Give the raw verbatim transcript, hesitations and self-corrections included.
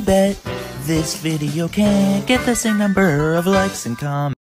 bet this video can't get the same number of likes and comments.